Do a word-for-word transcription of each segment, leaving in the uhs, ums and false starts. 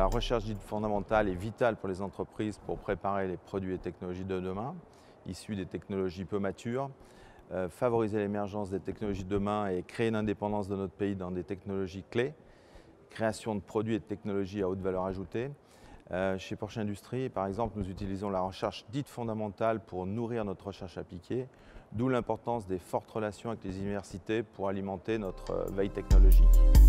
recherche dite fondamentale est vitale pour les entreprises pour préparer les produits et technologies de demain, issus des technologies peu matures, euh, favoriser l'émergence des technologies de demain et créer une indépendance de notre pays dans des technologies clés, création de produits et de technologies à haute valeur ajoutée. Euh, chez Porsche Industries, par exemple, nous utilisons la recherche dite fondamentale pour nourrir notre recherche appliquée, d'où l'importance des fortes relations avec les universités pour alimenter notre veille technologique.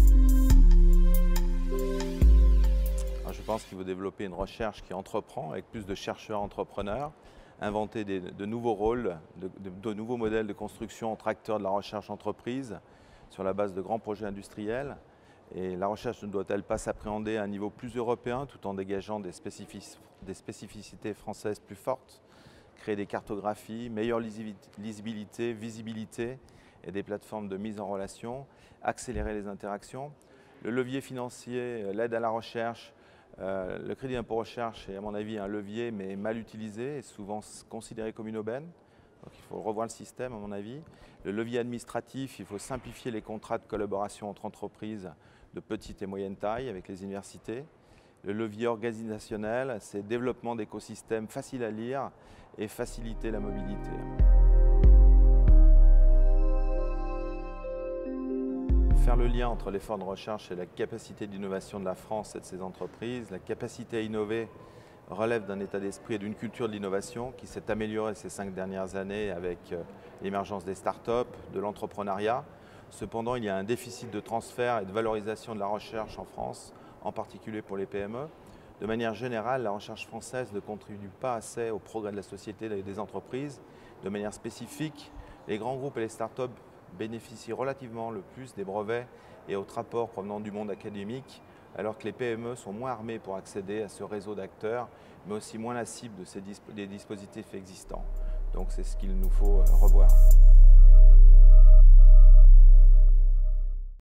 Alors, je pense qu'il faut développer une recherche qui entreprend avec plus de chercheurs entrepreneurs, inventer des, de nouveaux rôles, de, de, de nouveaux modèles de construction entre acteurs de la recherche entreprise sur la base de grands projets industriels. Et la recherche ne doit-elle pas s'appréhender à un niveau plus européen tout en dégageant des, spécific des spécificités françaises plus fortes, créer des cartographies, meilleure lisibilité, visibilité et des plateformes de mise en relation, accélérer les interactions. Le levier financier, l'aide à la recherche, euh, le crédit d'impôt recherche est à mon avis un levier mais mal utilisé et souvent considéré comme une aubaine. Donc il faut revoir le système à mon avis. Le levier administratif, il faut simplifier les contrats de collaboration entre entreprises de petite et moyenne taille avec les universités. Le levier organisationnel, c'est le développement d'écosystèmes faciles à lire et faciliter la mobilité. Faire le lien entre l'effort de recherche et la capacité d'innovation de la France et de ses entreprises. La capacité à innover relève d'un état d'esprit et d'une culture de l'innovation qui s'est améliorée ces cinq dernières années avec l'émergence des startups, de l'entrepreneuriat. Cependant, il y a un déficit de transfert et de valorisation de la recherche en France, en particulier pour les P M E. De manière générale, la recherche française ne contribue pas assez au progrès de la société et des entreprises. De manière spécifique, les grands groupes et les startups bénéficient relativement le plus des brevets et autres apports provenant du monde académique, alors que les P M E sont moins armées pour accéder à ce réseau d'acteurs, mais aussi moins la cible de ces disp- des dispositifs existants. Donc c'est ce qu'il nous faut revoir.